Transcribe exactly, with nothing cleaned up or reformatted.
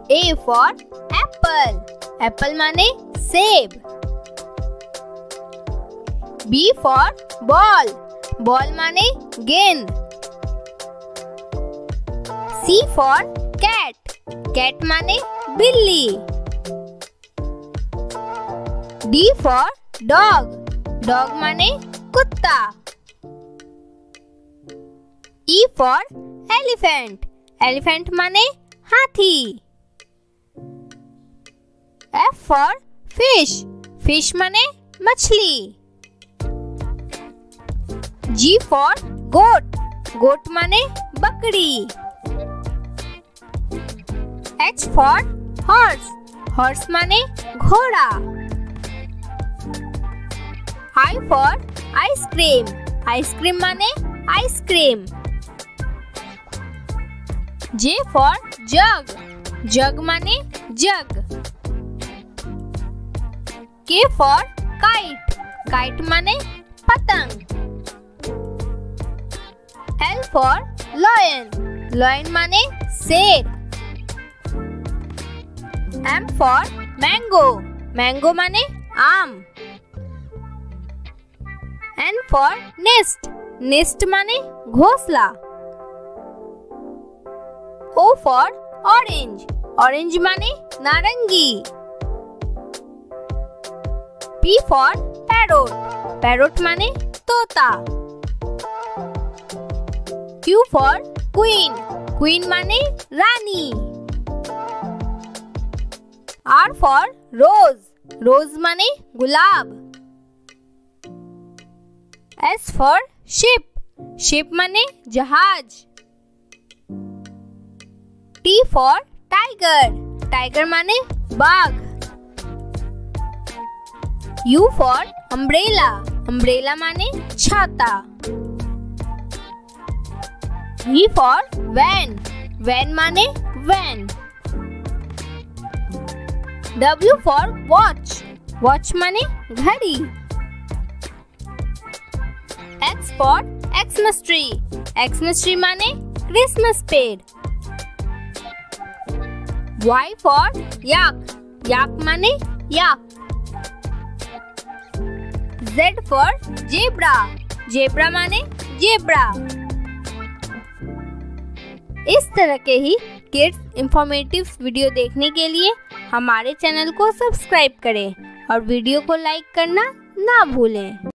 A for apple. Apple माने सेब. B for ball. Ball माने गेंद. C for cat. Cat माने बिल्ली. D for dog. Dog माने कुत्ता. E for elephant. Elephant माने हाथी. F for fish. Fish माने मछली. G for goat. Goat माने बकरी. H for horse. Horse माने घोड़ा. I for ice cream. Ice cream माने ice cream. J for jug. Jug माने जग. K for kite. Kite माने पतंग. L for lion. Lion माने शेर. M for mango. Mango माने आम. N for nest. Nest माने घोंसला. O for orange. Orange माने नारंगी. P for parrot. Parrot माने तोता. Q for queen. Queen माने रानी. R for rose. Rose माने गुलाब. S for ship. Ship माने जहाज. T for tiger. Tiger माने बाघ. U for umbrella. Umbrella माने छाता. V for van. Van माने van. W for watch. Watch माने घड़ी. X for Xmas tree. Xmas tree माने क्रिसमस पेड़. Y for yak. Yak माने yak. Z for zebra. Zebra माने जेब्रा. इस तरह के ही किड्स इंफॉर्मेटिव वीडियो देखने के लिए हमारे चैनल को सब्सक्राइब करें और वीडियो को लाइक करना ना भूलें।